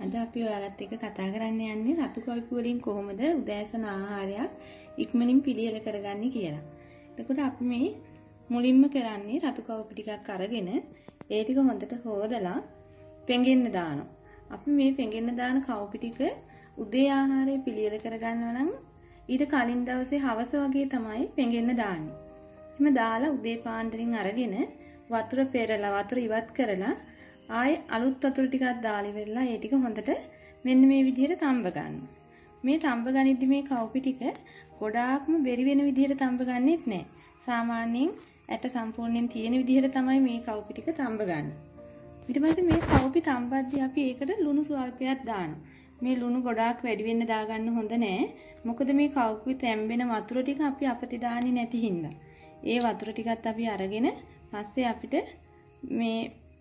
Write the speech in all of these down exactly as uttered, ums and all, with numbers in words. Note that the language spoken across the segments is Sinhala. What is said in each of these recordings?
අද අපි ඔයාලත් එක්ක කතා කරන්න යන්නේ රතු කව්පි වලින් කොහොමද උදෑසන ආහාරයක් ඉක්මනින් පිළියෙල කරගන්නේ කියලා. එතකොට අපි මේ මුලින්ම කරන්නේ රතු කව්පි ටිකක් අරගෙන ඒ ටික හොඳට හොදලා පෙඟෙන්න දානවා. අපි මේ පෙඟෙන්න දාන කව්පි ටික උදේ ආහාරයේ පිළියෙල කරගන්නවා නම් ඊට කලින් දවසේ හවස වගේ තමයි පෙඟෙන්න දාන්නේ. එහෙම දාලා උදේ පාන්දරින් අරගෙන වතුර පෙරලා වතුර ඉවත් කරලා ආයේ අලුත් වතුර ටිකක් දාලා ඉවරලා ඒ ටික හොඳට මෙන්න මේ විදිහට තඹ ගන්නවා. මේ තඹ ගනිද්දි මේ කව්පි ටික ගොඩාක්ම බෙරි වෙන විදිහට තඹ ගන්නෙත් නෑ. සාමාන්‍යයෙන් ඇට සම්පූර්ණයෙන් තියෙන විදිහට තමයි මේ කව්පි ටික තඹ ගන්න. ඊට පස්සේ මේ කව්පි තඹද්දි අපි ඒකට ලුණු ස්වල්පයක් දානවා. මේ ලුණු ගොඩාක් වැඩි වෙන්න දාගන්න හොඳ නෑ. මොකද මේ කව්පි තැම්බෙන වතුර ටික අපි අපිට දාන්නේ නැති හින්දා. ඒ වතුර ටිකත් අපි අරගෙන පස්සේ අපිට මේ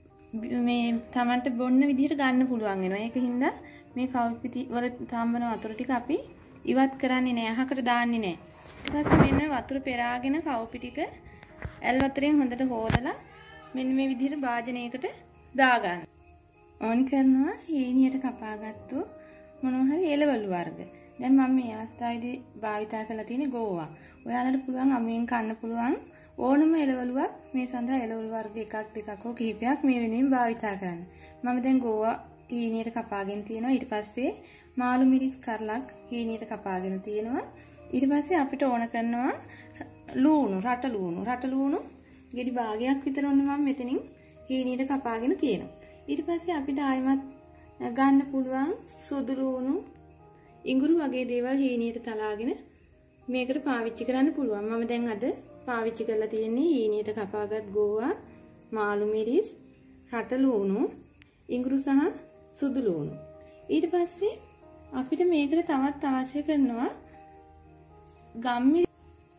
මේ තමන්ට බොන්න විදිහට ගන්න පුළුවන් වෙනවා. ඒක හින්දා මේ කව්පි වල තඹන වතුර ටික අපි ඉවත් කරන්නේ නෑ. අහකට දාන්නේ නෑ. ඊට පස්සේ මෙන්න වතුර පෙරාගෙන කව්පි ටික ඇල් වතුරෙන් හොඳට හොදලා මෙන්න මේ විදිහට භාජනයකට දාගන්න. ඕනි කරනවා හේනියට කපාගත්තු මොනවා හරි එළවලු වර්ග. දැන් මම මේ අවස්ථාවේදී භාවිතා කරලා තියෙන්නේ ගෝවා. ඔයාලට පුළුවන් අමුයෙන් කන්න පුළුවන් ඕනම එළවලුවක් මේ සඳහා එළවලු වර්ග එකක් දෙකක් හෝ කිහිපයක් මේ වෙනුවෙන් භාවිතා කරන්න. මම දැන් ගෝවා හීනියට කපාගෙන තියෙනවා. ඊට පස්සේ මාළු මිරිස් කරලක් හීනියට කපාගෙන තියෙනවා. ඊට පස්සේ අපිට ඕන කරනවා ලූණු, රට ලූණු. රට ලූණු ගෙඩි භාගයක් විතර ඔන්න මම මෙතනින් හීනියට කපාගෙන තියෙනවා. ඊට පස්සේ අපිට ආයෙමත් ගන්න පුළුවන් සුදු ලූණු, ඉඟුරු වගේ දේවල් හීනියට තලාගෙන මේකට පාවිච්චි කරන්න පුළුවන්. මම දැන් අද පාවිච්චි කරලා තියෙන්නේ හීනියට කපාගත් ගෝවා, මාළු මිරිස්, රට ලූණු, ඉඟුරු සහ සුදු ලූණු. ඊට පස්සේ අපිට මේකට තවත් අවශ්‍ය කරනවා ගම්මිරිස්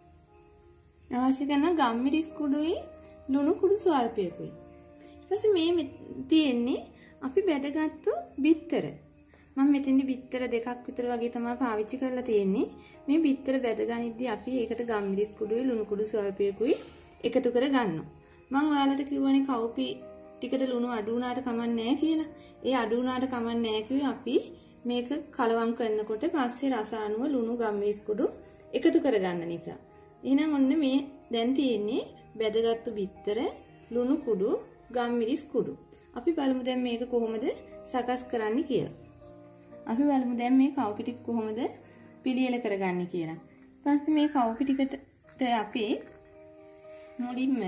අවශ්‍ය කරනවා ගම්මිරිස් කුඩුයි ලුණු කුඩු ස්වල්පයකුයි. ඊට පස්සේ මේ තියෙන්නේ අපි බෙදගත්තු බිත්තර. මම මෙතෙන්දි බිත්තර දෙකක් විතර වගේ තමයි පාවිච්චි කරලා තියෙන්නේ. මේ බිත්තර බෙදගනිද්දී අපි ඒකට ගම්මිරිස් කුඩුයි ලුණු කුඩු ස්වල්පයකුයි එකතු කර ගන්නවා. මම ඔයාලට කිව්වනේ කව්පි ටිකට ලුණු අඩු වුණාට කමක් නැහැ කියලා. ඒ අඩු වුණාට කමක් නැහැ කිව්වේ අපි මේක කලවම් කරනකොට පස්සේ රස අනුව ලුණු ගම්මිරිස් කුඩු එකතු කරගන්න නිසා. එහෙනම් ඔන්න මේ දැන් තියෙන්නේ බෙදගත්තු බිත්තර, ලුණු කුඩු, ගම්මිරිස් කුඩු. අපි බලමු දැන් මේක කොහොමද සකස් කරන්නේ කියලා. අපි බලමු දැන් මේ කව්පි ටික කොහොමද පිළියෙල කරගන්නේ කියලා. ඊපස්සේ මේ කව්පි ටිකට අපි මුලින්ම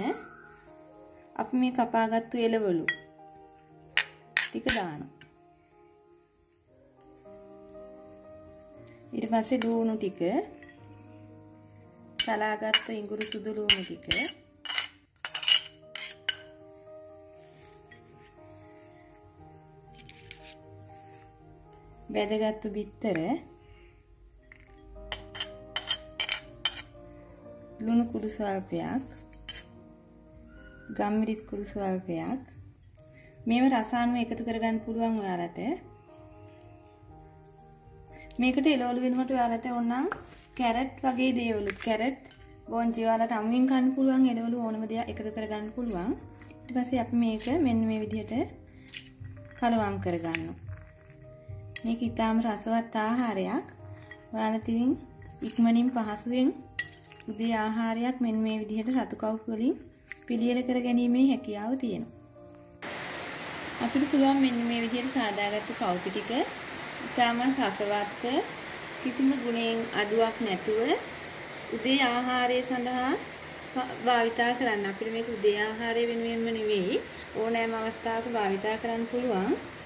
අපි මේ කපාගත්තු එළවලු ටික දානවා. ඊට පස්සේ ලුණු ටික, සලාගත්තු ඉඟුරු සුදු ලුණු ටික, බෙදගත්තු බිත්තර, ලුණු කුඩු ස්වල්පයක්, ගම්මිරිස් කුඩු ස්වල්පයක්. මේව රස අනුව එකතු කරගන්න පුළුවන් ඔයාලට. මේකට එළවලු වෙනකොට ඔයාලට ඕනනම් කැරට් වගේ දේවලු, කැරට් බොන්ජි ඔයාලට අමුවෙන් කන්න පුළුවන් එළවලු ඕනම දෙයක් එකතු කරගන්න පුළුවන්. ඊට පස්සේ අපි මේක මෙන්න මේ විදිහට කලවම් කරගන්නවා. මේක ඊටාම රසවත් ආහාරයක්. ඔයාලා තින් ඉක්මනින් පහසුවෙන් උදේ ආහාරයක් මෙන්න මේ විදිහට රතු කව්පි වලින් පිළියෙල කර ගැනීමේ හැකියාව තියෙනවා. අපිට පුළුවන් මෙන්න මේ විදිහට සාදාගත්තු කව්පි ටික ඊටාම රසවත්, කිසිම ගුණයෙන් අඩුවක් නැතුව උදේ ආහාරය සඳහා භාවිතා කරන්න. අපිට මේක උදේ ආහාරය වෙනුවෙන්ම නෙවෙයි ඕනෑම අවස්ථාවක භාවිතා කරන්න පුළුවන්.